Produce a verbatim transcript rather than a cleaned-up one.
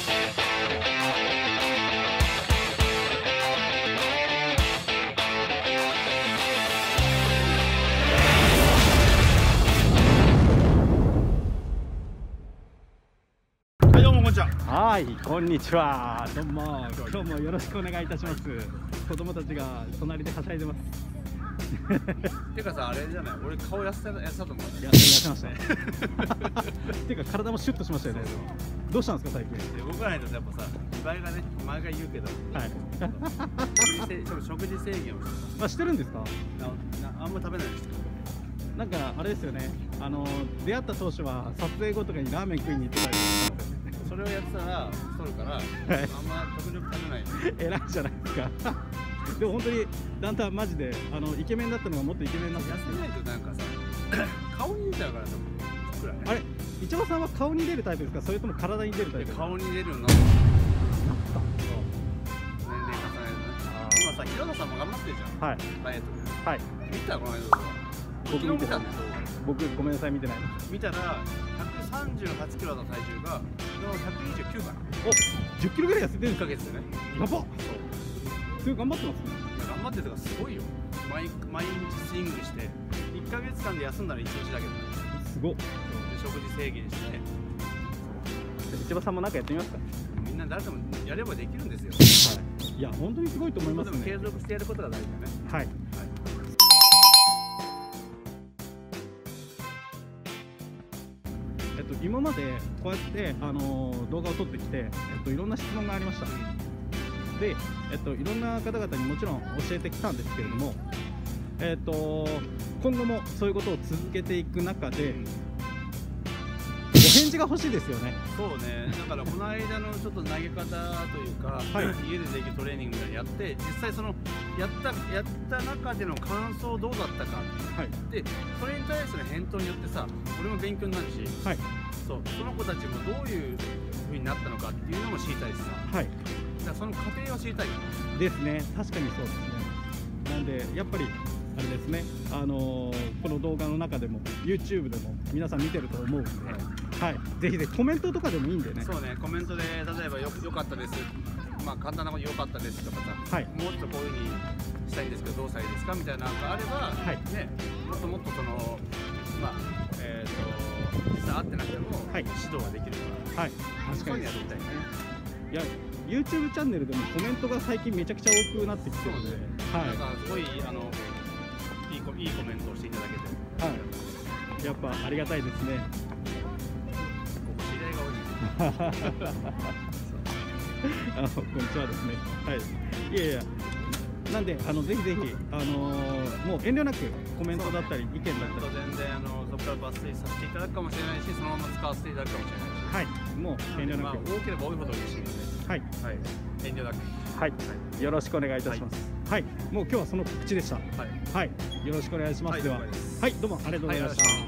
はい、こんにちは。どうも、今日もよろしくお願いいたします。子供たちが隣ではしゃいでます。 てかさ、あれじゃない、俺顔痩せた、痩せたと思う。 いや、痩せましたね。てか、体もシュッとしましたよね。どうしたんですか、最近。 動かないと、やっぱさ、見栄えがね、毎回言うけど。はい。食事制限を。 まあ、してるんですか。 あんま食べないです。 なんか、あれですよね。あの、出会った当初は、撮影後とかにラーメン食いに行ってたり。 それをやってたら太るから、はい、あんま極力食べない。 偉いじゃないですか。でも本当にだんだんマジであのイケメンだったのがもっとイケメンになって痩せないとなんかさ顔に出ちゃうからさ、僕らね。 あれ、市場さんは顔に出るタイプですか、それとも体に出るタイプですか。 顔に出るようになった。年齢重ねるとね。今さ、平野さんも頑張ってるじゃん。はい。ダイエットで。はい。見たこの間動画。僕見たんだよ。僕ごめんなさい、見てない。 見たらひゃくさんじゅうはちキロの体重がひゃくにじゅうきゅうかな。 お、じゅっキロぐらい痩せてるんですか。 いっかげつでね。 やばっ。そうすごい頑張ってますね。 頑張ってるとかすごいよ。毎毎日スイングしていっかげつかんで休んだらいちにちだけど。 すごっ。で食事制限して。 市場さんもなんかやってみますか。 みんな誰でもやればできるんですよ。 はい。いや本当にすごいと思いますね。 継続してやることが大事だね。はい。はい。 えっと、今までこうやって、あのー、動画を撮ってきて、えっと、いろんな質問がありました。で、えっと、いろんな方々にもちろん教えてきたんですけれども、えっと、今後もそういうことを続けていく中でお返事が欲しいですよね。 そうね。だからこの間のちょっと投げ方というか、はい、家でできるトレーニングみたいなやって、実際そのやったやった中での感想どうだったか、はい、でそれに対する返答によってさ、俺も勉強になるし、はい、そうその子たちもどういう風になったのかっていうのも知りたいしさ、はい、だからその過程を知りたいですね。確かにそうですね。なんでやっぱりあれですね、あのー、この動画の中でも YouTube でも皆さん見てると思うんで、はい、ぜひぜひコメントとかでもいいんでね。 そうね、コメントで例えばよよかったです、まあ簡単なこと良かったですとかさ、はい、もうちょっとこういう風にしたいんですけどどうしたらいいですかみたいなのがあれば、はい、ね、もっともっとそのまあえっ、ー、と実際会ってなくても、はい、指導ができるから、はい、確かにやりたいね。 いや YouTube チャンネルでもコメントが最近めちゃくちゃ多くなってきてるので、はい、 なんかすごいあのいいコいいコメントをしていただけて、はい、 やっぱありがたいですね。 知り合いが多い。 あのこんにちはですね。はい。いやいや。なんであのぜひぜひあのー、もう遠慮なくコメントだったり意見だったり、 全然あのそこから抜粋させていただくかもしれないし、そのまま使わせていただくかもしれないし、はい、もう遠慮なく、まあ、多ければ多いほど嬉しいので、はい、はい、遠慮なく、はい、はい、よろしくお願いいたします。はい、はい、もう今日はその告知でした。はい、はい、よろしくお願いします。はい、では、はい、どうもありがとうございました。